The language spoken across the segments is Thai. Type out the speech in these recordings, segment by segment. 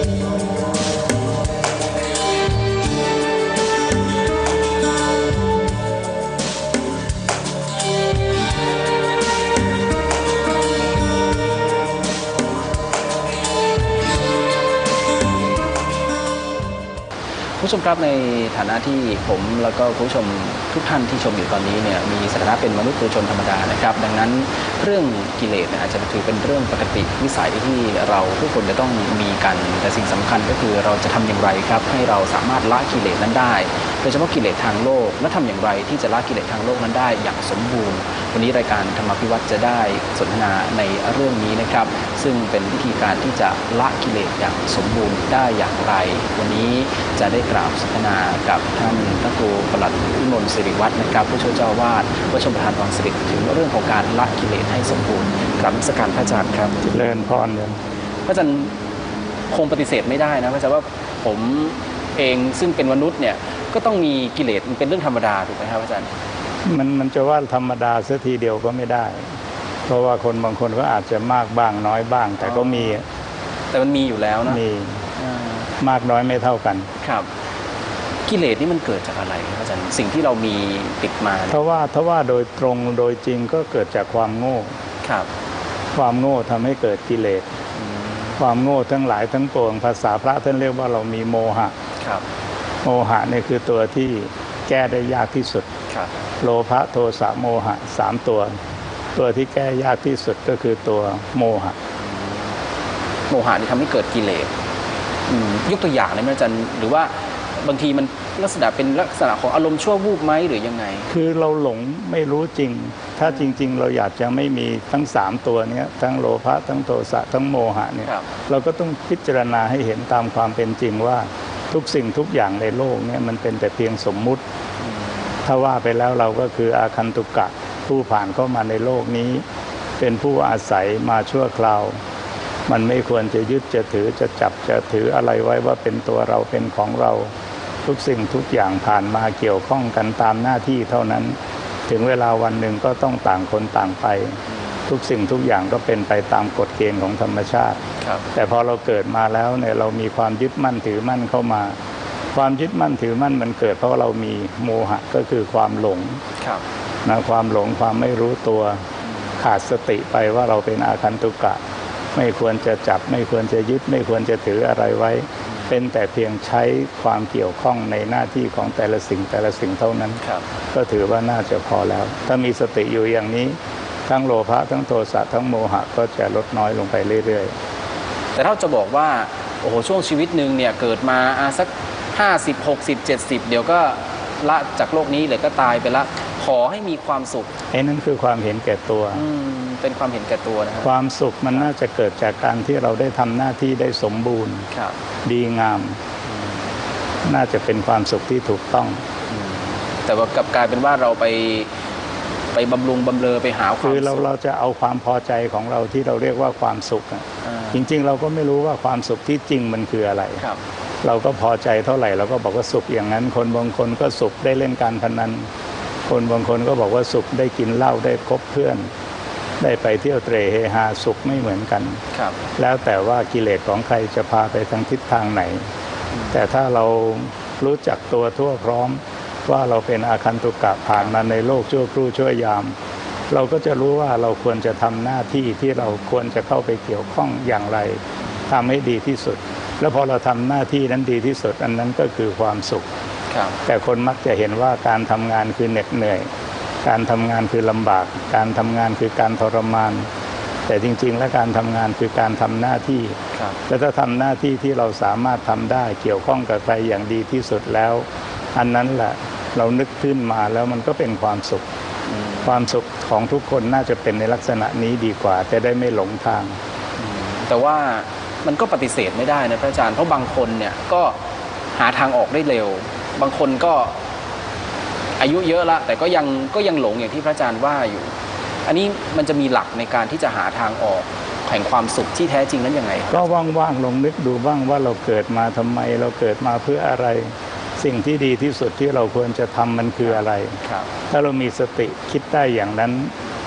ผู้ชมครับในฐานะที่ผมแล้วก็ผู้ชมทุกท่านที่ชมอยู่ตอนนี้เนี่ยมีสถานะเป็นมนุษย์ปุถุชนธรรมดานะครับดังนั้นเรื่องกิเลสอาจจะถือเป็นเรื่องปกติวิสัยที่เราทุกคนจะต้องมีกันแต่สิ่งสำคัญก็คือเราจะทำอย่างไรครับให้เราสามารถละกิเลสนั้นได้โดยเฉพาะกิเลสทางโลกและทำอย่างไรที่จะละกิเลสทางโลกนั้นได้อย่างสมบูรณ์วันนี้รายการธรรมพิวัตรจะได้สนทนาในเรื่องนี้นะครับซึ่งเป็นวิธีการที่จะละกิเลสอย่างสมบูรณ์ได้อย่างไรวันนี้จะได้กราบสนทนากับท่านพระครูปลัดวิมลศิริวัฒน์นะครับผู้ช่วยเจ้าอาวาสวัดชมประทานวังสิริถึงเรื่องของการละกิเลสให้สมบูรณ์กราบนมัสการพระอาจารย์ครับเจริญพรเลยพระอาจารย์คงปฏิเสธไม่ได้นะพระอาจารย์ว่าผมเองซึ่งเป็นมนุษย์เนี่ยก็ต้องมีกิเลสมันเป็นเรื่องธรรมดาถูกไหมครับอาจารย์มันจะว่าธรรมดาเสียทีเดียวก็ไม่ได้เพราะว่าคนบางคนก็อาจจะมากบ้างน้อยบ้างแต่ก็มีแต่มันมีอยู่แล้วนะมีมากน้อยไม่เท่ากันครับกิเลสนี่มันเกิดจากอะไรครับอาจารย์สิ่งที่เรามีติดมาถ้าว่าโดยตรงโดยจริงก็เกิดจากความโง่ครับความโง่ทำให้เกิดกิเลสความโง่ทั้งหลายทั้งปวงภาษาพระท่านเรียกว่าเรามีโมหะครับโมหะนี่คือตัวที่แก้ได้ยากที่สุดครับโลภะโทสะโมหะ3ตัวที่แก้ยากที่สุดก็คือตัวโมหะโมหะนี่ทำให้เกิดกิเลสยกตัวอย่างได้ไหมอาจารย์หรือว่าบางทีมันลักษณะเป็นลักษณะของอารมณ์ชั่ววูบไหมหรือยังไงคือเราหลงไม่รู้จริงถ้าจริงๆเราอยากจะไม่มีทั้ง3ตัวนี้ทั้งโลภะทั้งโทสะทั้งโมหะเนี่ยเราก็ต้องพิจารณาให้เห็นตามความเป็นจริงว่าทุกสิ่งทุกอย่างในโลกเนี่ยมันเป็นแต่เพียงสมมุติถ้าว่าไปแล้วเราก็คืออาคันตุกะผู้ผ่านเข้ามาในโลกนี้เป็นผู้อาศัยมาชั่วคราวมันไม่ควรจะยึดจะถือจะจับจะถืออะไรไว้ว่าเป็นตัวเราเป็นของเราทุกสิ่งทุกอย่างผ่านมาเกี่ยวข้องกันตามหน้าที่เท่านั้นถึงเวลาวันหนึ่งก็ต้องต่างคนต่างไปทุกสิ่งทุกอย่างก็เป็นไปตามกฎเกณฑ์ของธรรมชาติแต่พอเราเกิดมาแล้วเนี่ยเรามีความยึดมั่นถือมั่นเข้ามาความยึดมั่นถือมั่นมันเกิดเพราะเรามีโมหะก็คือความหลงนะความหลงความไม่รู้ตัวขาดสติไปว่าเราเป็นอาคันตุกะไม่ควรจะจับไม่ควรจะยึดไม่ควรจะถืออะไรไว้เป็นแต่เพียงใช้ความเกี่ยวข้องในหน้าที่ของแต่ละสิ่งเท่านั้นก็ถือว่าน่าจะพอแล้วถ้ามีสติอยู่อย่างนี้ทั้งโลภะทั้งโทสะทั้งโมหะก็จะลดน้อยลงไปเรื่อยๆแต่ถ้าจะบอกว่าโอ้โหช่วงชีวิตหนึ่งเนี่ยเกิดมาสัก50 60 70เดี๋ยวก็ละจากโลกนี้เลยก็ตายไปละขอให้มีความสุขไอ้นั่นคือความเห็นแก่ตัวเป็นความเห็นแก่ตัวนะครับความสุขมันน่าจะเกิดจากการที่เราได้ทำหน้าที่ได้สมบูรณ์ดีงามน่าจะเป็นความสุขที่ถูกต้องแต่ว่ากลับกลายเป็นว่าเราไปบำรุงบำเรอไปหาความคือเราจะเอาความพอใจของเราที่เราเรียกว่าความสุขจริงๆเราก็ไม่รู้ว่าความสุขที่จริงมันคืออะไรเราก็พอใจเท่าไหร่เราก็บอกว่าสุขอย่างนั้นคนบางคนก็สุขได้เล่นการพนันคนบางคนก็บอกว่าสุขได้กินเหล้าได้คบเพื่อนได้ไปเที่ยวเตร่เฮฮาสุขไม่เหมือนกันแล้วแต่ว่ากิเลสของใครจะพาไปทางทิศทางไหนแต่ถ้าเรารู้จักตัวทั่วพร้อมว่าเราเป็นอาคันตุกะผ่านมาในโลกชั่วครู่ชั่วยามเราก็จะรู้ว่าเราควรจะทำหน้าที่ที่เราควรจะเข้าไปเกี่ยวข้องอย่างไรทำให้ดีที่สุดแล้วพอเราทำหน้าที่นั้นดีที่สุดอันนั้นก็คือความสุขแต่คนมักจะเห็นว่าการทำงานคือเหน็ดเหนื่อยการทำงานคือลำบากการทำงานคือการทรมานแต่จริงๆแล้วการทำงานคือการทำหน้าที่และถ้าทำหน้าที่ที่เราสามารถทำได้เกี่ยวข้องกับใครอย่างดีที่สุดแล้วอันนั้นแหละเรานึกขึ้นมาแล้วมันก็เป็นความสุขความสุขของทุกคนน่าจะเป็นในลักษณะนี้ดีกว่าจะได้ไม่หลงทางแต่ว่ามันก็ปฏิเสธไม่ได้นะพระอาจารย์เพราะบางคนเนี่ยก็หาทางออกได้เร็วบางคนก็อายุเยอะละแต่ก็ยังหลงอย่างที่พระอาจารย์ว่าอยู่อันนี้มันจะมีหลักในการที่จะหาทางออกแห่งความสุขที่แท้จริงนั้นยังไงก็ว่างๆลงนึกดูบ้างว่าเราเกิดมาทำไมเราเกิดมาเพื่ออะไรสิ่งที่ดีที่สุดที่เราควรจะทำมันคืออะไรถ้าเรามีสติคิดได้อย่างนั้นป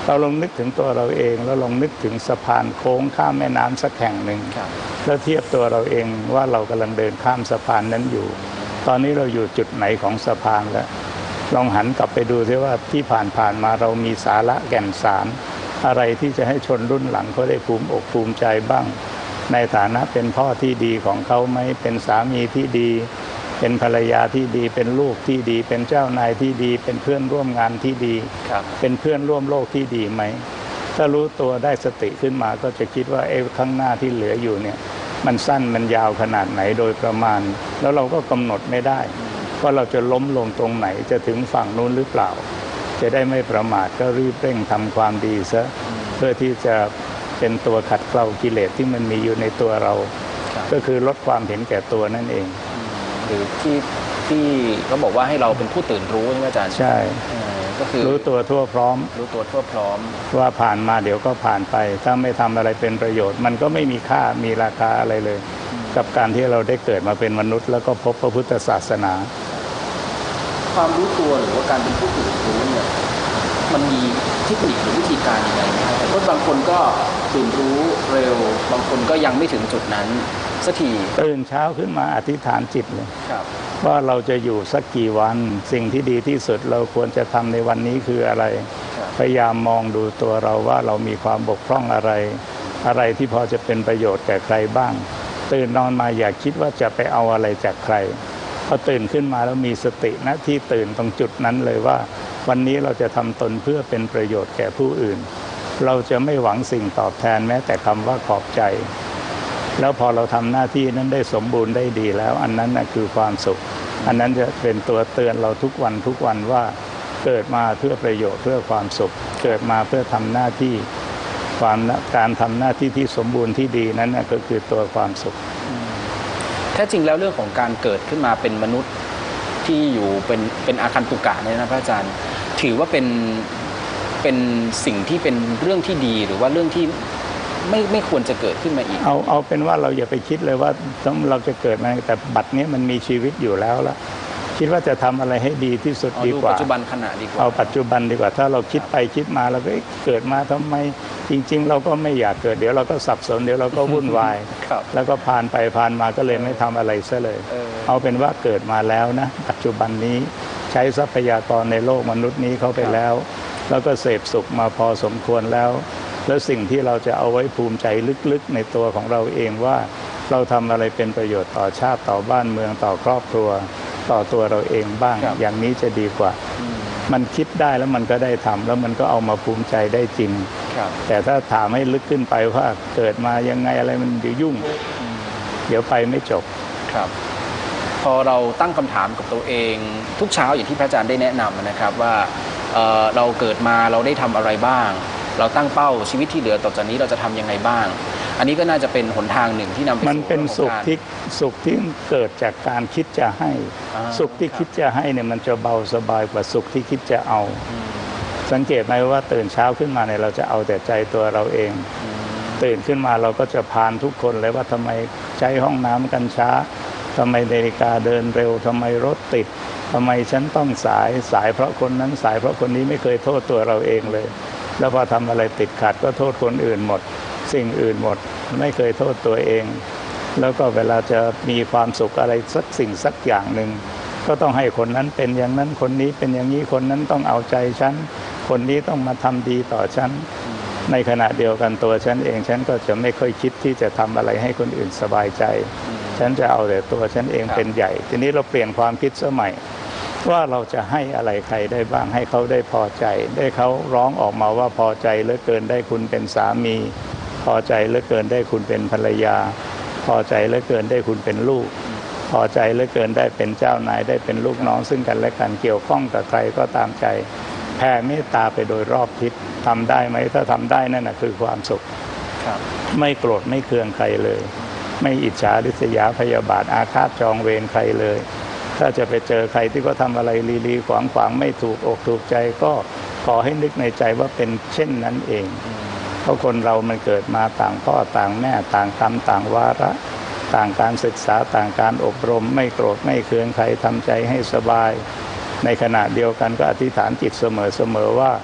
เราลองนึกถึงตัวเราเองแล้วลองนึกถึงสะพานโค้งข้ามแม่น้ำสักแห่งหนึ่งแล้วเทียบตัวเราเองว่าเรากำลังเดินข้ามสะพานนั้นอยู่ตอนนี้เราอยู่จุดไหนของสะพานแล้วลองหันกลับไปดูซิว่าที่ผ่านมาเรามีสาระแก่นสารอะไรที่จะให้ชนรุ่นหลังเขาได้ภูมิอกภูมิใจบ้างในฐานะเป็นพ่อที่ดีของเขาไหมเป็นสามีที่ดีเป็นภรรยาที่ดีเป็นลูกที่ดีเป็นเจ้านายที่ดีเป็นเพื่อนร่วมงานที่ดีเป็นเพื่อนร่วมโลกที่ดีไหมถ้ารู้ตัวได้สติขึ้นมาก็จะคิดว่าข้างหน้าที่เหลืออยู่เนี่ยมันสั้นมันยาวขนาดไหนโดยประมาณแล้วเราก็กำหนดไม่ได้ว่าเราจะล้มลงตรงไหนจะถึงฝั่งนู้นหรือเปล่าจะได้ไม่ประมาทก็รีบเร่งทำความดีซะเพื่อที่จะเป็นตัวขัดเกลากิเลสที่มันมีอยู่ในตัวเราก็คือลดความเห็นแก่ตัวนั่นเองหรือที่เขาบอกว่าให้เราเป็นผู้ตื่นรู้ใช่ไหมอาจารย์ใช่ก็คือรู้ตัวทั่วพร้อมรู้ตัวทั่วพร้อมว่าผ่านมาเดี๋ยวก็ผ่านไปถ้าไม่ทำอะไรเป็นประโยชน์มันก็ไม่มีค่ามีราคาอะไรเลยกับการที่เราได้เกิดมาเป็นมนุษย์แล้วก็พบพระพุทธศาสนาความรู้ตัวหรือว่าการเป็นผู้ตื่นรู้เนี่ยมันมีเทคนิคหรือวิธีการยังไงไหมครับเพราะบางคนก็ตื่นรู้เร็วบางคนก็ยังไม่ถึงจุดนั้นสักทีตื่นเช้าขึ้นมาอธิษฐานจิตเลยว่าเราจะอยู่สักกี่วันสิ่งที่ดีที่สุดเราควรจะทำในวันนี้คืออะไรพยายามมองดูตัวเราว่าเรามีความบกพร่องอะไรที่พอจะเป็นประโยชน์แก่ใครบ้างตื่นนอนมาอย่าคิดว่าจะไปเอาอะไรจากใครพอตื่นขึ้นมาแล้วมีสตินะที่ตื่นตรงจุดนั้นเลยว่าวันนี้เราจะทำตนเพื่อเป็นประโยชน์แก่ผู้อื่นเราจะไม่หวังสิ่งตอบแทนแม้แต่คำว่าขอบใจแล้วพอเราทำหน้าที่นั้นได้สมบูรณ์ได้ดีแล้วอันนั้นนะคือความสุขอันนั้นจะเป็นตัวเตือนเราทุกวันว่าเกิดมาเพื่อประโยชน์เพื่อความสุขเกิดมาเพื่อทำหน้าที่การทำหน้าที่ที่สมบูรณ์ที่ดีนั้นก็คือตัวความสุขแท้จริงแล้วเรื่องของการเกิดขึ้นมาเป็นมนุษย์ที่อยู่เป็นอาคันตุกะเนี่ยนะพระอาจารย์ถือว่าเป็นสิ่งที่เป็นเรื่องที่ดีหรือว่าเรื่องที่ไม่ควรจะเกิดขึ้นมาอีกเอาเป็นว่าเราอย่าไปคิดเลยว่าเราจะเกิดมาแต่บัดนี้มันมีชีวิตอยู่แล้วละคิดว่าจะทำอะไรให้ดีที่สุดดีกว่าปัจจุบันขณะดีกว่าเอาปัจจุบันดีกว่าถ้าเราคิดไปคิดมาเราก็เกิดมาทำไมจริงๆเราก็ไม่อยากเกิดเดี๋ยวเราก็สับสนเดี๋ยวเราก็วุ่นวายแล้วก็ผ่านไปผ่านมาก็เลยไม่ทำอะไรซะเลยเอาเป็นว่าเกิดมาแล้วนะปัจจุบันนี้ใช้ทรัพยากรในโลกมนุษย์นี้เข้าไปแล้วแล้วก็เสพสุขมาพอสมควรแล้วสิ่งที่เราจะเอาไว้ภูมิใจลึกๆในตัวของเราเองว่าเราทำอะไรเป็นประโยชน์ต่อชาติต่อบ้านเมืองต่อครอบครัวต่อตัวเราเองบ้างอย่างนี้จะดีกว่ามันคิดได้แล้วมันก็ได้ทำแล้วมันก็เอามาภูมิใจได้จริงแต่ถ้าถามให้ลึกขึ้นไปว่าเกิดมายังไงอะไรมันเดี๋ยวยุ่งเดี๋ยวไปไม่จบครับพอเราตั้งคำถามกับตัวเองทุกเช้าอย่างที่พระอาจารย์ได้แนะนำนะครับว่าเราเกิดมาเราได้ทำอะไรบ้างเราตั้งเป้าชีวิตที่เหลือต่อจากนี้เราจะทำยังไงบ้างอันนี้ก็น่าจะเป็นหนทางหนึ่งที่นำไปสู่มันเป็นสุขที่เกิดจากการคิดจะให้สุขที่คิดจะให้เนี่ยมันจะเบาสบายกว่าสุขที่คิดจะเอาสังเกตไหมว่าตื่นเช้าขึ้นมาเนี่ยเราจะเอาแต่ใจตัวเราเองตื่นขึ้นมาเราก็จะพานทุกคนเลยว่าทำไมใช้ห้องน้ำกันช้าทำไมนาฬิกาเดินเร็วทำไมรถติดทำไมฉันต้องสายเพราะคนนั้นสายเพราะคนนี้ไม่เคยโทษตัวเราเองเลยแล้วพอทำอะไรติดขัดก็โทษคนอื่นหมดสิ่งอื่นหมดไม่เคยโทษตัวเองแล้วก็เวลาจะมีความสุขอะไรสักสิ่งสักอย่างหนึ่งก็ต้องให้คนนั้นเป็นอย่างนั้นคนนี้เป็นอย่างนี้คนนั้นต้องเอาใจฉันคนนี้ต้องมาทำดีต่อฉันในขณะเดียวกันตัวฉันเองฉันก็จะไม่ค่อยคิดที่จะทำอะไรให้คนอื่นสบายใจฉันจะเอาแต่ตัวฉันเองเป็นใหญ่ทีนี้เราเปลี่ยนความคิดสมัยว่าเราจะให้อะไรใครได้บ้างให้เขาได้พอใจได้เขาร้องออกมาว่าพอใจเหลือเกินได้คุณเป็นสามีพอใจเหลือเกินได้คุณเป็นภรรยาพอใจเหลือเกินได้คุณเป็นลูกพอใจเหลือเกินได้เป็นเจ้านายได้เป็นลูกน้องซึ่งกันและกันเกี่ยวข้องกับใครก็ตามใจแผ่เมตตาไปโดยรอบทิศทำได้ไหมถ้าทำได้นั่นนะคือความสุขไม่โกรธไม่เคืองใครเลยไม่อิจฉาริษยาพยาบาทอาฆาตจองเวรใครเลยถ้าจะไปเจอใครที่เขาทำอะไรลีๆขวางๆไม่ถูกอกถูกใจก็ขอให้นึกในใจว่าเป็นเช่นนั้นเองเพราะคนเรามันเกิดมาต่างพ่อต่างแม่ต่างกรรมต่างวาระต่างการศึกษาต่างการอบรมไม่โกรธไม่เคืองใครทำใจให้สบายในขณะเดียวกันก็อธิษฐานจิตเสมอว่า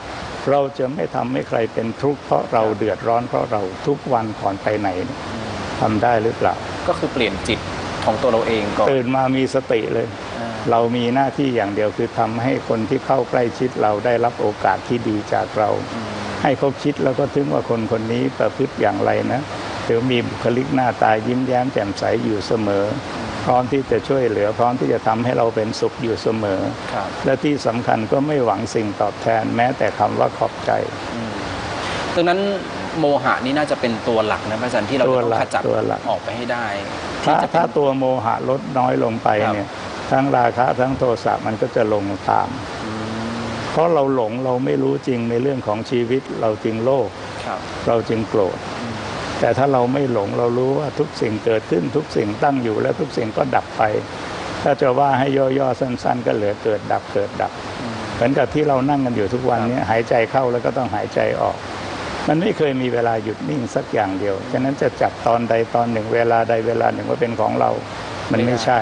เราจะไม่ทำให้ใครเป็นทุกข์เพราะเราเดือดร้อนเพราะเราทุกวันก่อนไปไหนทำได้หรือเปล่าก็คือเปลี่ยนจิตของตัวเราเองก่อนตื่นมามีสติเลยเรามีหน้าที่อย่างเดียวคือทำให้คนที่เข้าใกล้ชิดเราได้รับโอกาสที่ดีจากเราให้เขาคิดแล้วก็ถึงว่าคนคนนี้ประพฤติอย่างไรนะหรือมีบุคลิกหน้าตายิ้มแย้มแจ่มใสอยู่เสมอพร้อมที่จะช่วยเหลือพร้อมที่จะทำให้เราเป็นสุขอยู่เสมอและที่สำคัญก็ไม่หวังสิ่งตอบแทนแม้แต่คำว่าขอบใจดังนั้นโมหะนี่น่าจะเป็นตัวหลักนะพระอาจารย์ที่เราต้องขจัดออกไปให้ได้ถ้าตัวโมหะลดน้อยลงไปเนี่ยทั้งราคะทั้งโทสะมันก็จะลงตามเพราะเราหลงเราไม่รู้จริงในเรื่องของชีวิตเราจึงโลภเราจึงโกรธแต่ถ้าเราไม่หลงเรารู้ว่าทุกสิ่งเกิดขึ้นทุกสิ่งตั้งอยู่และทุกสิ่งก็ดับไปถ้าจะว่าให้ย่อๆสั้นๆก็เหลือเกิดดับเกิดดับเหมือนกับที่เรานั่งกันอยู่ทุกวันนี้หายใจเข้าแล้วก็ต้องหายใจออกมันไม่เคยมีเวลาหยุดนิ่งสักอย่างเดียวฉะนั้นจะจับตอนใดตอนหนึ่งเวลาใดเวลาหนึ่งว่าเป็นของเรามันไม่ใช่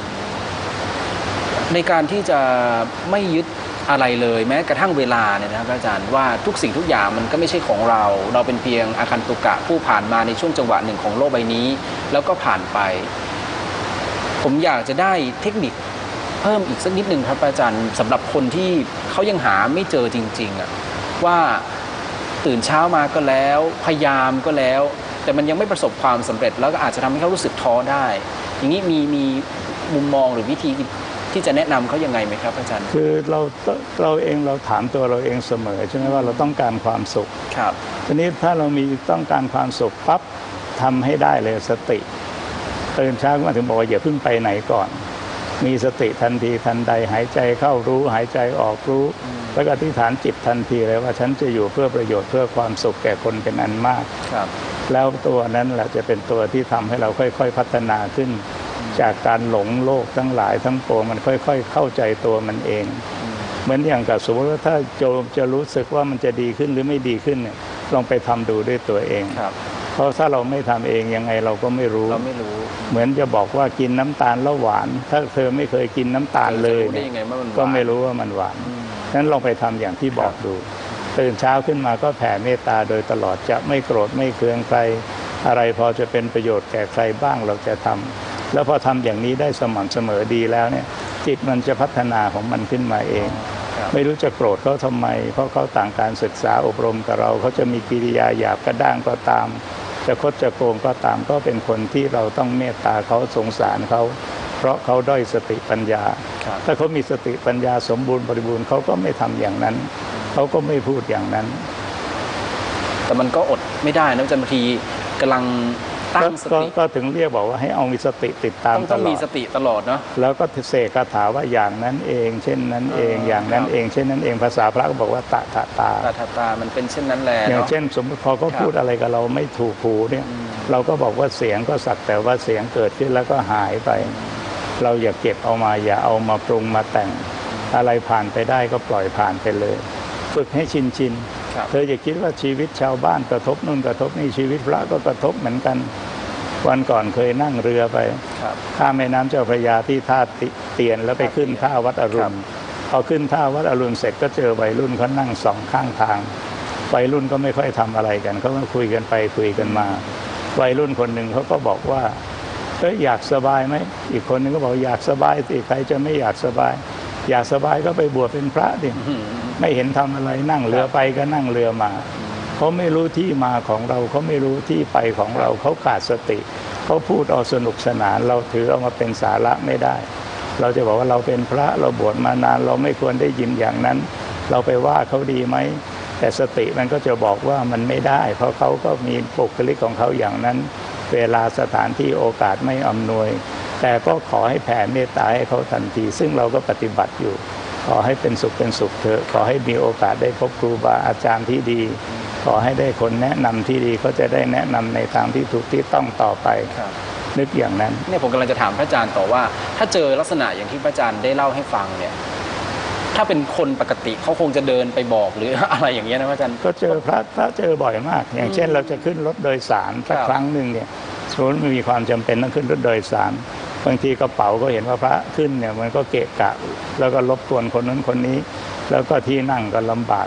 ในการที่จะไม่ยึดอะไรเลยแม้กระทั่งเวลาเนี่ยนะครับอาจารย์ว่าทุกสิ่งทุกอย่างมันก็ไม่ใช่ของเราเราเป็นเพียงอาคันตุกะผู้ผ่านมาในช่วงจังหวะหนึ่งของโลกใบนี้แล้วก็ผ่านไปผมอยากจะได้เทคนิคเพิ่มอีกสักนิดนึงครับอาจารย์สำหรับคนที่เขายังหาไม่เจอจริงๆว่าตื่นเช้ามาก็แล้วพยายามก็แล้วแต่มันยังไม่ประสบความสำเร็จแล้วก็อาจจะทำให้เขารู้สึกท้อได้อย่างนี้มีมุมมองหรือวิธีที่จะแนะนำเขายังไงไหมครับอาจารย์คือเราเองเราถามตัวเราเองเสมอใช่ไหมว่าเราต้องการความสุขครับทีนี้ถ้าเรามีต้องการความสุขปั๊บทำให้ได้เลยสติตื่นเช้ามาถึงบอกว่าอย่าเพิ่งไปไหนก่อนมีสติทันทีทันใดหายใจเข้ารู้หายใจออกรู้แล้วก็อธิษฐานจิตทันทีเลยว่าฉันจะอยู่เพื่อประโยชน์เพื่อความสุขแก่คนเป็นอันมากครับแล้วตัวนั้นแหละจะเป็นตัวที่ทำให้เราค่อยๆพัฒนาขึ้นจากการหลงโลกทั้งหลายทั้งปวงมันค่อยๆเข้าใจตัวมันเองเหมือนอย่างกับสมมติว่าถ้าโยมจะรู้สึกว่ามันจะดีขึ้นหรือไม่ดีขึ้นเนี่ยลองไปทำดูด้วยตัวเองเพราะถ้าเราไม่ทำเองยังไงเราก็ไม่รู้เหมือนจะบอกว่ากินน้ำตาลแล้วหวานถ้าเธอไม่เคยกินน้ำตาลเลยเนี่ยก็ไม่รู้ว่ามันหวานนั้นลองไปทำอย่างที่บอกดูตื่นเช้าขึ้นมาก็แผ่เมตตาโดยตลอดจะไม่โกรธไม่เคืองใครอะไรพอจะเป็นประโยชน์แก่ใครบ้างเราจะทำแล้วพอทำอย่างนี้ได้สม่ำเสมอดีแล้วเนี่ยจิตมันจะพัฒนาของมันขึ้นมาเองไม่รู้จะโกรธเขาทำไมเพราะเขาต่างการศึกษาอบรมกับเราเขาจะมีกิริยาหยาบกระด้างก็ตามจะคดจะโกงก็ตามก็เป็นคนที่เราต้องเมตตาเขาสงสารเขาเพราะเขาด้อยสติปัญญาถ้าเขามีสติปัญญาสมบูรณ์บริบูรณ์เขาก็ไม่ทำอย่างนั้นเขาก็ไม่พูดอย่างนั้นแต่มันก็อดไม่ได้นะบางทีกำลังตั้งสติก็ถึงเรียกบอกว่าให้เอามีสติติดตามตลอดต้องมีสติตลอดเนาะแล้วก็เสกคาถาว่าอย่างนั้นเองเช่นนั้นเองอย่างนั้นเองเช่นนั้นเองภาษาพระก็บอกว่าตถาตามันเป็นเช่นนั้นแหละอย่างเช่นสมมติพอเขาพูดอะไรกับเราไม่ถูกหูเนี่ยเราก็บอกว่าเสียงก็สักแต่ว่าเสียงเกิดขึ้นแล้วก็หายไปเราอย่าเก็บเอามาอย่าเอามาปรุงมาแต่งอะไรผ่านไปได้ก็ปล่อยผ่านไปเลยฝึกให้ชินเธออย่าคิดว่าชีวิตชาวบ้านกระทบนู่นกระทบนี่ชีวิตพระก็กระทบเหมือนกันวันก่อนเคยนั่งเรือไปข้ามแม่น้ำเจ้าพระยาที่ท่าเตียนแล้วไปขึ้นท่าวัดอรุณพอขึ้นท่าวัดอรุณเสร็จก็เจอวัยรุ่นเขานั่งสองข้างทางวัยรุ่นก็ไม่ค่อยทำอะไรกันเขาก็คุยกันไปคุยกันมาวัยรุ่นคนหนึ่งเขาก็บอกว่าอยากสบายไหมอีกคนนึงก็บอกอยากสบายสิใครจะไม่อยากสบายอยากสบายก็ไปบวชเป็นพระดิไม่เห็นทำอะไรนั่งเรือไปก็นั่งเรือมาเขาไม่รู้ที่มาของเราเขาไม่รู้ที่ไปของเราเขาขาดสติเขาพูดเอาสนุกสนานเราถือเอามาเป็นสาระไม่ได้เราจะบอกว่าเราเป็นพระเราบวชมานานเราไม่ควรได้ยินอย่างนั้นเราไปว่าเขาดีไหมแต่สติมันก็จะบอกว่ามันไม่ได้เพราะเขาก็มีบุคลิกของเขาอย่างนั้นเวลาสถานที่โอกาสไม่อำนวยแต่ก็ขอให้แผ่เมตตาให้เขาทันทีซึ่งเราก็ปฏิบัติอยู่ขอให้เป็นสุขเป็นสุขเถอะขอให้มีโอกาสได้พบครูบาอาจารย์ที่ดีขอให้ได้คนแนะนำที่ดีเขาจะได้แนะนำในทางที่ถูกที่ต้องต่อไปนึกอย่างนั้นเนี่ยผมกำลังจะถามพระอาจารย์ต่อว่าถ้าเจอลักษณะอย่างที่พระอาจารย์ได้เล่าให้ฟังเนี่ยถ้าเป็นคนปกติเขาคงจะเดินไปบอกหรืออะไรอย่างเงี้ยนะพระอาจารย์ก็เจอพระเจอบ่อยมากอย่างเช่นเราจะขึ้นรถโดยสารสักครั้งหนึ่งเนี่ยสมมติไม่มีความจำเป็นต้องขึ้นรถโดยสารบางทีกระเป๋าก็เห็นว่าพระขึ้นเนี่ยมันก็เกะกะแล้วก็รบกวนคนนั้นคนนี้แล้วก็ที่นั่งก็ลำบาก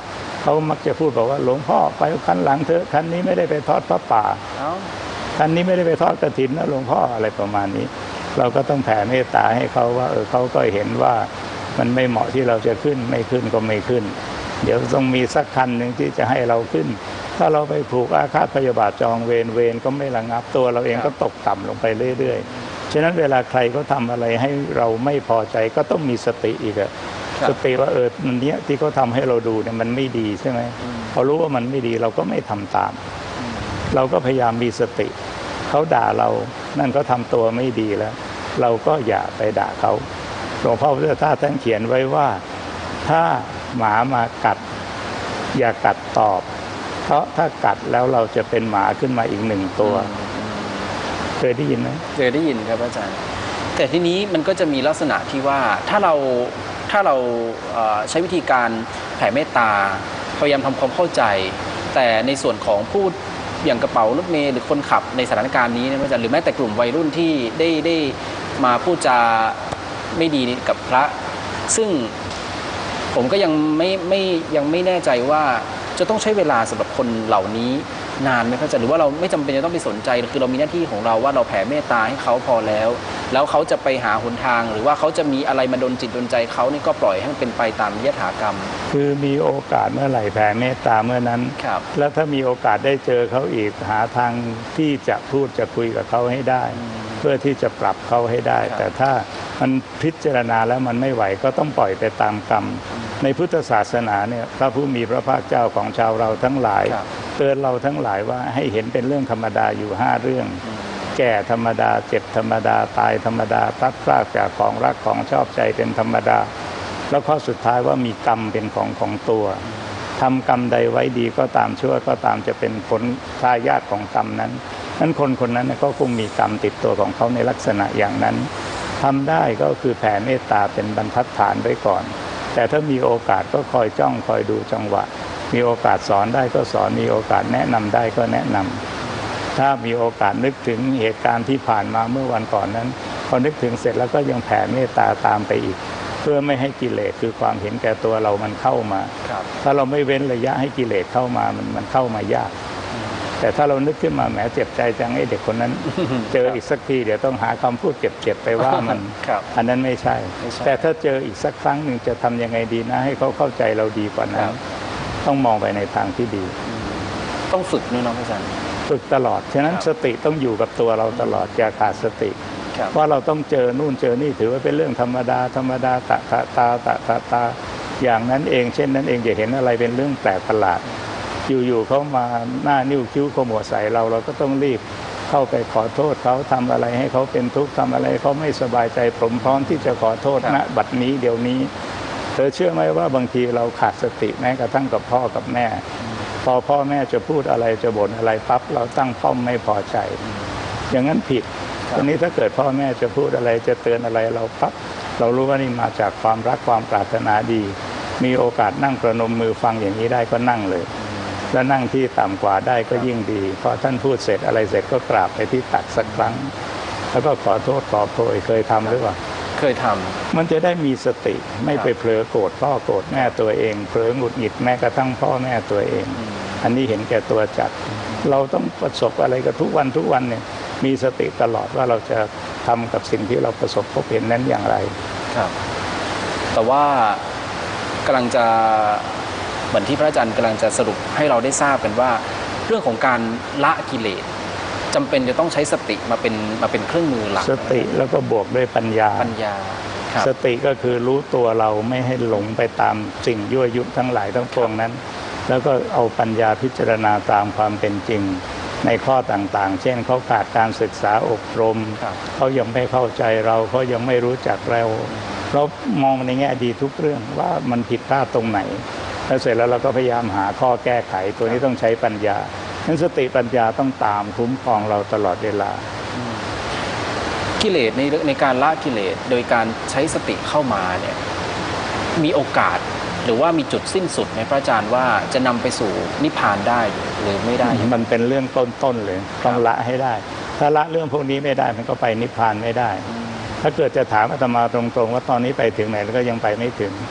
เขามักจะพูดบอกว่าหลวงพ่อไปคันหลังเถอะคันนี้ไม่ได้ไปทอดพระป่าคันนี้ไม่ได้ไปทอดกฐินนะหลวงพ่ออะไรประมาณนี้เราก็ต้องแผ่เมตตาให้เขาว่าเขาก็เห็นว่ามันไม่เหมาะที่เราจะขึ้นไม่ขึ้นก็ไม่ขึ้นเดี๋ยวต้องมีสักคันหนึ่งที่จะให้เราขึ้นถ้าเราไปผูกอาฆาตพยาบาทจองเวรก็ไม่ระงับตัวเราเองก็ตกต่ำลงไปเรื่อยๆฉะนั้นเวลาใครก็ทำอะไรให้เราไม่พอใจก็ต้องมีสติอีกสติว่ามันเนี้ยที่เขาทาให้เราดูเนี่ยมันไม่ดีใช่ไหมพอรู้ว่ามันไม่ดีเราก็ไม่ทำตามเราก็พยายามมีสติเขาด่าเรานั่นก็ทำตัวไม่ดีแล้วเราก็อย่าไปด่าเขาหลวงพ่อพุทธทาสท่านเขียนไว้ว่าถ้าหมามากัดอย่ากัดตอบเพราะถ้ากัดแล้วเราจะเป็นหมาขึ้นมาอีกหนึ่งตัวเคยได้ยินไหมเคยได้ยินครับอาจารย์แต่ทีนี้มันก็จะมีลักษณะที่ว่าถ้าเราใช้วิธีการแผ่เมตตาพยายามทำความเข้าใจแต่ในส่วนของผู้อย่างกระเป๋ารถเมล์หรือคนขับในสถานการณ์นี้นะอาจารย์หรือแม้แต่กลุ่มวัยรุ่นที่ได้มาพูดจาไม่ดีกับพระซึ่งผมก็ยังไม่แน่ใจว่าจะต้องใช้เวลาสำหรับคนเหล่านี้นานไหมครับอาจารย์หรือว่าเราไม่จำเป็นจะต้องไปสนใจคือเรามีหน้าที่ของเราว่าเราแผ่เมตตาให้เขาพอแล้วเขาจะไปหาหนทางหรือว่าเขาจะมีอะไรมาดลจิตดลใจเขานี่ก็ปล่อยให้มันเป็นไปตามยถากรรมคือมีโอกาสเมื่อไหร่แผ่เมตตาเมื่อนั้นแล้วถ้ามีโอกาสได้เจอเขาอีกหาทางที่จะพูดจะคุยกับเขาให้ได้เพื่อที่จะปรับเขาให้ได้แต่ถ้ามันพิจารณาแล้วมันไม่ไหวก็ต้องปล่อยไปตามกรรมในพุทธศาสนาเนี่ยพระผู้มีพระภาคเจ้าของชาวเราทั้งหลายเตือนเราทั้งหลายว่าให้เห็นเป็นเรื่องธรรมดาอยู่5เรื่องแก่ธรรมดาเจ็บธรรมดาตายธรรมดาพลัดพรากจากของรักของชอบใจเป็นธรรมดาแล้วข้อสุดท้ายว่ามีกรรมเป็นของตัวทำกรรมใดไว้ดีก็ตามชั่วก็ตามจะเป็นผลทายาทของกรรมนั้นคนนั้นก็คงมีกรรมติดตัวของเขาในลักษณะอย่างนั้นทำได้ก็คือแผ่เมตตาเป็นบรรทัดฐานไว้ก่อนแต่ถ้ามีโอกาสก็คอยจ้องคอยดูจังหวะมีโอกาสสอนได้ก็สอนมีโอกาสแนะนำได้ก็แนะนำถ้ามีโอกาสนึกถึงเหตุการณ์ที่ผ่านมาเมื่อวันก่อนนั้นพอนึกถึงเสร็จแล้วก็ยังแผ่เมตตาตามไปอีกเพื่อไม่ให้กิเลสคือความเห็นแก่ตัวเรามันเข้ามาถ้าเราไม่เว้นระยะให้กิเลสเข้ามามันเข้ามายากแต่ถ้าเรานึกขึ้นมาแหมเจ็บใจจังไอ้เด็กคนนั้นเจออีกสักทีเดี๋ยวต้องหาคำพูดเจ็บๆไปว่ามันอันนั้นไม่ใช่แต่ถ้าเจออีกสักครั้งหนึ่งจะทำยังไงดีนะให้เขาเข้าใจเราดีกว่านั้นต้องมองไปในทางที่ดีต้องฝึกด้วยน้องอาจารย์ฝึกตลอดฉะนั้นสติต้องอยู่กับตัวเราตลอดอย่าขาดสติว่าเราต้องเจอนู่นเจอนี่ถือว่าเป็นเรื่องธรรมดาตาอย่างนั้นเองเช่นนั้นเองจะเห็นอะไรเป็นเรื่องแปลกประหลาดอยู่เขามาหน้านิ้วคิ้วขมวดใส่เราก็ต้องรีบเข้าไปขอโทษเขาทำอะไรให้เขาเป็นทุกข์ทำอะไรเขาไม่สบายใจผมพร้อมที่จะขอโทษณบัดนี้เดี๋ยวนี้เธอเชื่อไหมว่าบางทีเราขาดสติแม้กระทั่งกับพ่อกับแม่พอพ่อแม่จะพูดอะไรจะบ่นอะไรปั๊บเราตั้งป้อมไม่พอใจอย่างนั้นผิดตอนนี้ถ้าเกิดพ่อแม่จะพูดอะไรจะเตือนอะไรเราปั๊บเรารู้ว่านี่มาจากความรักความปรารถนาดีมีโอกาสนั่งประนมมือฟังอย่างนี้ได้ก็นั่งเลยแล้วนั่งที่ต่ำกว่าได้ก็ยิ่งดีพอท่านพูดเสร็จอะไรเสร็จก็กราบไปที่ตักสักครั้งแล้วก็ขอโทษขอโพยเคยทำหรือเปล่าเคยทำมันจะได้มีสติไม่ไปเผลอโกรธพ่อโกรธแม่ตัวเองเผลอหงุดหงิดแม้กระทั่งพ่อแม่ตัวเองอันนี้เห็นแก่ตัวจัดเราต้องประสบอะไรกับทุกวันเนี่ยมีสติตลอดว่าเราจะทำกับสิ่งที่เราประสบพบเห็นนั้นอย่างไรครับแต่ว่ากำลังจะเหมือนที่พระอาจารย์กำลังจะสรุปให้เราได้ทราบกันว่าเรื่องของการละกิเลสจำเป็นจะต้องใช้สติมาเป็นเครื่องมือหลักสติแล้วก็บวกด้วยปัญญาสติก็คือรู้ตัวเราไม่ให้หลงไปตามสิ่งยั่วยุทั้งหลายทั้งปวงนั้นแล้วก็เอาปัญญาพิจารณาตามความเป็นจริงในข้อต่างๆเช่นเขาขาดการศึกษาอบรมเขายังไม่เข้าใจเราเขายังไม่รู้จักเรามองในแง่ดีทุกเรื่องว่ามันผิดพลาดตรงไหนแล้วเสร็จแล้วเราก็พยายามหาข้อแก้ไขตัวนี้ต้องใช้ปัญญานั้นสติปัญญาต้องตามคุ้มครองเราตลอดเวลากิเลสในการละกิเลสโดยการใช้สติเข้ามาเนี่ยมีโอกาสหรือว่ามีจุดสิ้นสุดไหมพระอาจารย์ว่าจะนำไปสู่นิพพานได้หรือไม่ได้มันเป็นเรื่องต้นๆเลยต้องละให้ได้ถ้าละเรื่องพวกนี้ไม่ได้มันก็ไปนิพพานไม่ได้ถ้าเกิดจะถามอาตมาตรงๆว่าตอนนี้ไปถึงไหนแล้วก็ยังไปไม่ถึง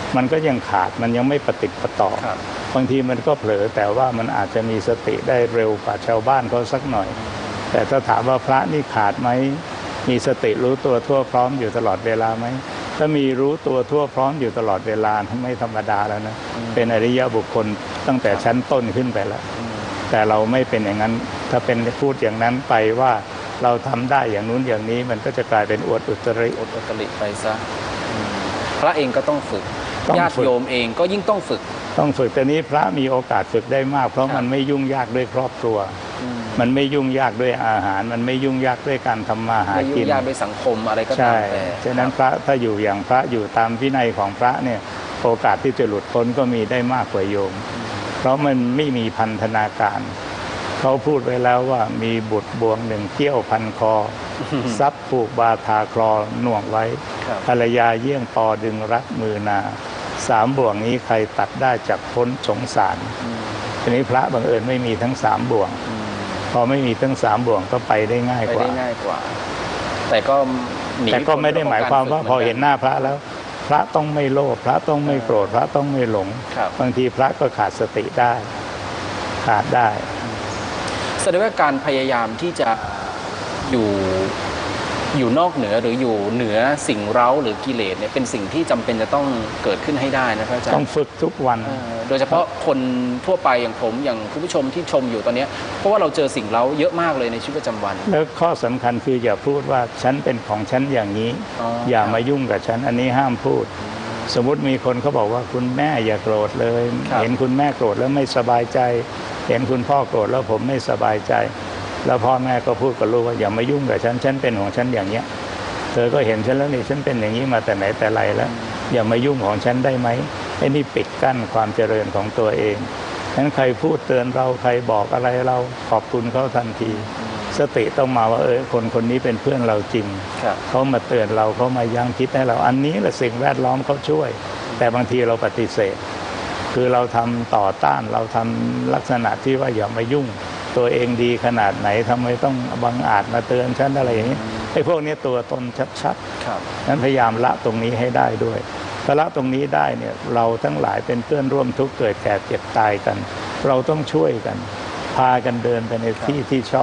มันก็ยังขาดมันยังไม่ประติดประต่อครับบางทีมันก็เผลอแต่ว่ามันอาจจะมีสติได้เร็วกว่าชาวบ้านเขาสักหน่อย แต่ถ้าถามว่าพระนี่ขาดไหมมีสติรู้ตัวทั่วพร้อมอยู่ตลอดเวลาไหมถ้ามีรู้ตัวทั่วพร้อมอยู่ตลอดเวลาไม่ธรรมดาแล้วนะเป็นอริยบุคคลตั้งแต่ชั้นต้นขึ้นไปแล้วแต่เราไม่เป็นอย่างนั้นถ้าเป็นพูดอย่างนั้นไปว่าเราทำได้อย่างนู้นอย่างนี้มันก็จะกลายเป็นอวดอุตริอดอุตริไปซะพระเองก็ต้องฝึกต้องฝึกญาติโยมเองก็ยิ่งต้องฝึกต้องฝึกแต่นี้พระมีโอกาสฝึกได้มากเพราะมันไม่ยุ่งยากด้วยครอบครัวมันไม่ยุ่งยากด้วยอาหารมันไม่ยุ่งยากด้วยการทำมาหาไม่กิยุ่นงยากด้วยสังคมอะไรก็ตาใช่มแต่ฉะนั้นพระถ้าอยู่อย่างพระอยู่ตามวินัยของพระเนี่ยโอกาสที่จะหลุดพ้นก็มีได้มากกว่าโยม เพราะมันไม่มีพันธนาการเขาพูดไว้แล้วว่ามีบุตรบ่วงหนึ่งเกี้ยวพันคอทรัพย์ผูกบาทาคลอหน่วงไว้ครับภรรยาเยี่ยงปอดึงรัดมือนาสามบ่วงนี้ใครตัดได้จากพ้นสงสารทีนี้พระบังเอิญไม่มีทั้งสามบ่วงพอไม่มีทั้งสามบ่วงก็ไปได้ง่ายไปกว่าได้ง่ายกว่า แต่ก็หนีแต่ก็ไม่ได้หมายความว่าพอเห็นหน้าน้าพระแล้ว พระต้องไม่โลภพระต้องไม่โกรธพระต้องไม่หลงครับบางทีพระก็ขาดสติได้ขาดได้แสดงว่าการพยายามที่จะอยู่นอกเหนือหรืออยู่เหนือสิ่งเร้าหรือกิเลสเนี่ยเป็นสิ่งที่จำเป็นจะต้องเกิดขึ้นให้ได้นะพระอาจารต้องย์ฝึกทุกวันโดยเฉพาะคนทั่วไปอย่างผมอย่างคุณผู้ชมที่ชมอยู่ตอนนี้เพราะว่าเราเจอสิ่งเร้าเยอะมากเลยในชีวิตประจำวันแล้วข้อสำคัญคืออย่าพูดว่าฉันเป็นของฉันอย่างนี้อ๋ออย่ามายุ่งกับฉันอันนี้ห้ามพูด สมมุติมีคนเขาบอกว่าคุณแม่อย่าโกรธเลยครับเห็นคุณแม่โกรธแล้วไม่สบายใจ เห็นคุณพ่อโกรธแล้วผมไม่สบายใจ แล้วพ่อแม่ก็พูดกับลูกว่าอย่ามายุ่งกับฉันฉันเป็นของฉันอย่างเนี้ยเธอก็เห็นฉันแล้วนี่ฉันเป็นอย่างนี้มาแต่ไหนแต่ไรแล้ว อย่ามายุ่งของฉันได้ไหมไอ้นี่ปิดกั้นความเจริญของตัวเองฉะนั้นใครพูดเตือนเราใครบอกอะไรเราขอบคุณเขาทันที สติต้องมาว่าคนนี้เป็นเพื่อนเราจริงครับเขามาเตือนเราเขามายั้งคิดให้เราอันนี้แหละสิ่งแวดล้อมเขาช่วย แต่บางทีเราปฏิเสธ คือเราทำต่อต้านเราทำลักษณะที่ว่าอย่ามายุ่ง ตัวเองดีขนาดไหนทำไมต้องบังอาจมาเตือนฉันอะไรอย่างนี้ไอ้พวกนี้ตัวตนชัดครับๆนั้นพยายามละตรงนี้ให้ได้ด้วยถ้าละตรงนี้ได้เนี่ยเราทั้งหลายเป็นเพื่อนร่วมทุกข์เกิดแก่เจ็บตายกัน เราต้องช่วยกัน พากันเดินไปในที่ชอบ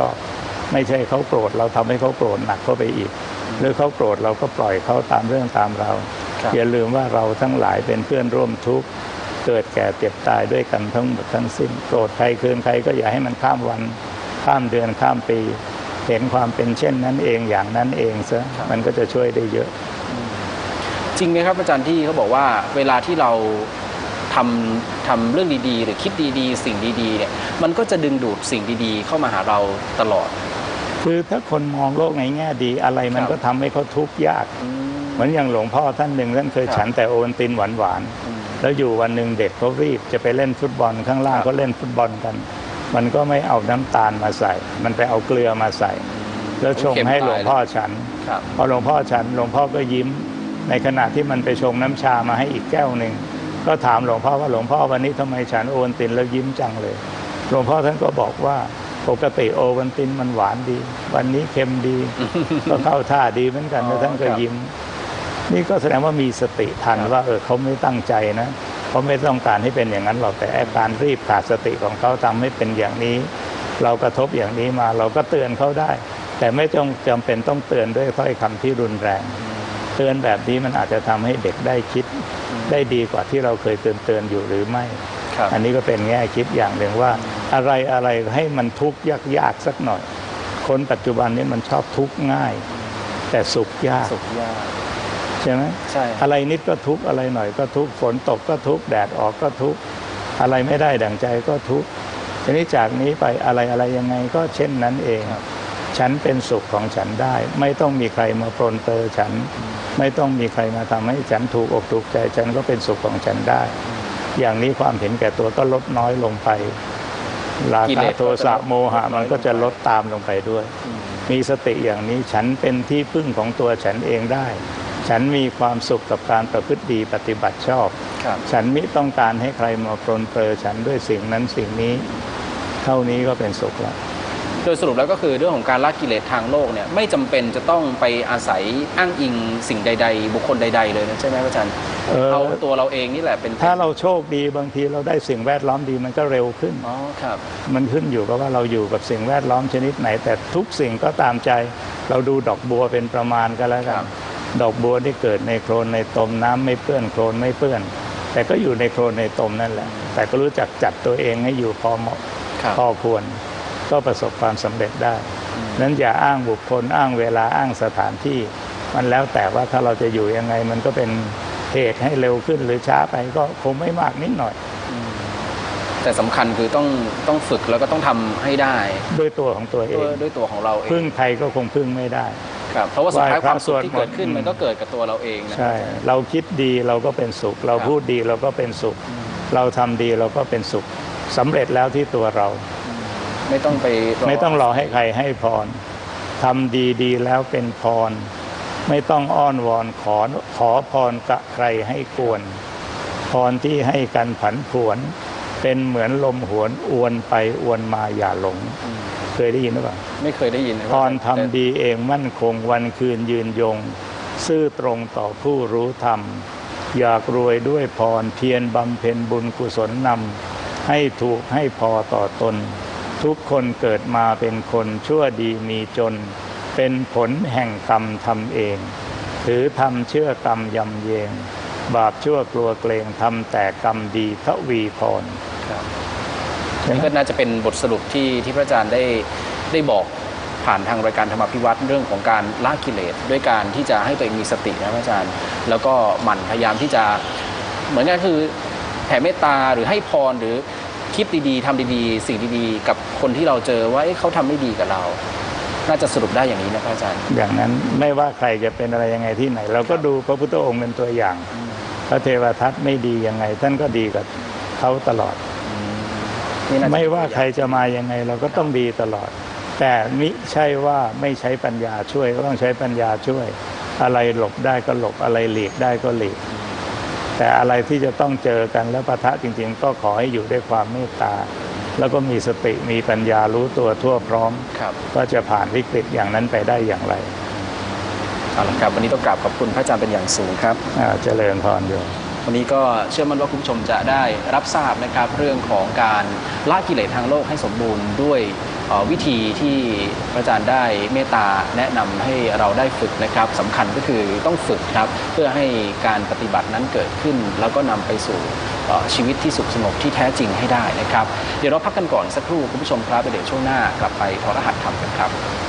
ไม่ใช่เขาโกรธเราทำให้เขาโกรธหนักเข้าไปอีก หรือเขาโกรธเราก็ปล่อยเขาตามเรื่องตามเราครับอย่าลืมว่าเราทั้งหลายเป็นเพื่อนร่วมทุกข์เกิดแก่เจ็บตายด้วยกันทั้งหมดทั้งสิ้นโกรธใครเคืองใครก็อย่าให้มันข้ามวันข้ามเดือนข้ามปี เห็นความเป็นเช่นนั้นเองอย่างนั้นเองซะมันก็จะช่วยได้เยอะจริงไหมครับอาจารย์ที่เขาบอกว่าเวลาที่เราทำเรื่องดีๆ หรือคิดดีๆ สิ่งดีๆเนี่ยมันก็จะดึงดูดสิ่งดีๆ เข้ามาหาเราตลอดคือถ้าคนมองโลกในแง่ดีอะไรมันก็ทำให้เขาทุกข์ยาก เหมือนอย่างหลวงพ่อท่านหนึ่งท่านเคยครับฉันแต่โอวัลตินหวานๆแล้วอยู่วันหนึ่งเด็กเขารีบจะไปเล่นฟุตบอลข้างล่างครับเขาเล่นฟุตบอลกัน มันก็ไม่เอาน้ำตาลมาใส่ มันไปเอาเกลือมาใส่ แล้วชงให้หลวงพ่อฉันครับพอหลวงพ่อฉันหลวงพ่อก็ยิ้ม ในขณะที่มันไปชงน้ำชามาให้อีกแก้วหนึ่งก็ถามหลวงพ่อว่าหลวงพ่อวันนี้ทำไมฉันโอวัลตินแล้วยิ้มจังเลย หลวงพ่อท่านก็บอกว่าปกติโอวัลตินมันหวานดี วันนี้เค็มดี ก็เข้าท่าดีเหมือนกันแล้วท่านก็ยิ้ม นี่ก็แสดงว่ามีสติทันว่าเขาไม่ตั้งใจนะเขาไม่ต้องการให้เป็นอย่างนั้นหรอกแต่อาการรีบขาดสติของเขาทำให้เป็นอย่างนี้ เรากระทบอย่างนี้มาเราก็เตือนเขาได้ แต่ไม่ต้องจำเป็นต้องเตือนด้วยถ้อยคำที่รุนแรง เตือนแบบนี้มันอาจจะทำให้เด็กได้คิดได้ดีกว่าที่เราเคยเตือนอยู่หรือไม่ครับอันนี้ก็เป็นแง่คิดอย่างหนึ่งว่า อะไรให้มันทุกข์ยากสักหน่อย คนปัจจุบันนี้มันชอบทุกข์ง่าย แต่สุขยากสุขยากใช่ไหมใช่อะไรนิดก็ทุกข์อะไรหน่อยก็ทุกข์ฝนตกก็ทุกข์แดดออกก็ทุกข์อะไรไม่ได้ดั่งใจก็ทุกข์ทีนี้จากนี้ไปอะไรยังไงก็เช่นนั้นเอง ฉันเป็นสุขของฉันได้ ไม่ต้องมีใครมาปรนเปรอฉัน ไม่ต้องมีใครมาทำให้ฉันถูกอกถูกใจฉันก็เป็นสุขของฉันได้ อย่างนี้ความเห็นแก่ตัวก็ลดน้อยลงไปรากิคะเลสโทสะโมหะมันก็จะลดตามลงไปด้วย มีสติอย่างนี้ฉันเป็นที่พึ่งของตัวฉันเองได้ ฉันมีความสุขกับการประพฤติดีปฏิบัติชอบครับฉันมิต้องการให้ใครมาปรนเปรอฉันด้วยสิ่งนั้นสิ่งนี้ เท่านี้ก็เป็นสุขแล้วโดยสรุปแล้วก็คือเรื่องของการละกิเลสทางโลกเนี่ยไม่จำเป็นจะต้องไปอาศัยอ้างอิงสิ่งใดๆบุคคลใดๆเลยนะใช่ไหมอาจารย์เอาตัวเราเองนี่แหละเป็นถ้าเราโชคดีบางทีเราได้สิ่งแวดล้อมดีมันก็เร็วขึ้นอ๋อครับมันขึ้นอยู่กับว่าเราอยู่กับสิ่งแวดล้อมชนิดไหนแต่ทุกสิ่งก็ตามใจเราดูดอกบัวเป็นประมาณกันแล้วกันดอกบัวที่เกิดในโคลนในตมน้ำไม่เปื้อนโคลนไม่เปื้อนแต่ก็อยู่ในโคลนในตมนั่นแหละแต่ก็รู้จักจัดตัวเองให้อยู่พอเหมาะพอควรก็ประสบความสำเร็จได้นั้นอย่าอ้างบุคคลอ้างเวลาอ้างสถานที่มันแล้วแต่ว่าถ้าเราจะอยู่ยังไงมันก็เป็นเหตุให้เร็วขึ้นหรือช้าไปก็คงไม่มากนิดหน่อยแต่สำคัญคือต้องฝึกแล้วก็ต้องทำให้ได้ด้วยตัวของตัวเองด้วยตัวของเราเองพึ่งใครก็คงพึ่งไม่ได้ครับเพราะว่าสุดท้ายความสุขที่เกิดขึ้นมันก็เกิดกับตัวเราเองนะใช่เราคิดดีเราก็เป็นสุขเราพูดดีเราก็เป็นสุขเราทำดีเราก็เป็นสุขสำเร็จแล้วที่ตัวเราไม่ต้องรอให้ใครให้พรทำดีแล้วเป็นพรไม่ต้องอ้อนวอนขอพรกับใครให้กวนพรที่ให้กันผันผวนเป็นเหมือนลมหวนอวนไปอวนมาอย่าหลงเคยได้ยินหรือเปล่าไม่เคยได้ยินพรทำดีเองมั่นคงวันคืนยืนยงซื่อตรงต่อผู้รู้ธรรมอยากรวยด้วยพรเพียรบำเพ็ญบุญกุศลนำให้ถูกให้พอต่อตนทุกคนเกิดมาเป็นคนชั่วดีมีจนเป็นผลแห่งกรรมทำเองถือทำเชื่อกรรมยำเยงบาปชั่วกลัวเกรงทำแต่กรรมดีทวีพรนี่ก็น่าจะเป็นบทสรุปที่พระอาจารย์ได้บอกผ่านทางรายการธรรมพิวัตรเรื่องของการละกิเลสด้วยการที่จะให้ตัวเองมีสตินะพระอาจารย์แล้วก็หมั่นพยายามที่จะเหมือนกันคือแผ่เมตตาหรือให้พรหรือคิดดีๆทำดีๆสิ่งดีๆกับคนที่เราเจอว่าเขาทำไม่ดีกับเราน่าจะสรุปได้อย่างนี้นะพระอาจารย์อย่างนั้นไม่ว่าใครจะเป็นอะไรยังไงที่ไหนเราก็ดูพระพุทธองค์เป็นตัวอย่างพระเทวทัตไม่ดียังไงท่านก็ดีกับเขาตลอดไม่ว่าใครจะมายังไงเราก็ต้องดีตลอดแต่มิใช่ว่าไม่ใช้ปัญญาช่วยก็ต้องใช้ปัญญาช่วยอะไรหลบได้ก็หลบอะไรหลีกได้ก็หลีกแต่อะไรที่จะต้องเจอกันแล้วปะทะจริงๆก็ขอให้อยู่ด้วยความเมตตาแล้วก็มีสติมีปัญญารู้ตัวทั่วพร้อมว่าจะผ่านวิกฤตอย่างนั้นไปได้อย่างไรเอาละครับวันนี้ต้องกราบขอบคุณพระอาจารย์เป็นอย่างสูงครับเจริญพรโยมวันนี้ก็เชื่อมั่นว่าคุณผู้ชมจะได้รับทราบนะครับเรื่องของการละกิเลสทางโลกให้สมบูรณ์ด้วยวิธีที่พระอาจารย์ได้เมตตาแนะนำให้เราได้ฝึกนะครับสำคัญก็คือต้องฝึกครับเพื่อให้การปฏิบัตินั้นเกิดขึ้นแล้วก็นำไปสู่ชีวิตที่สุขสงบที่แท้จริงให้ได้นะครับเดี๋ยวเราพักกันก่อนสักครู่คุณผู้ชมครับเดี๋ยวช่วงหน้ากลับไปถอดรหัสธรรมกันครับ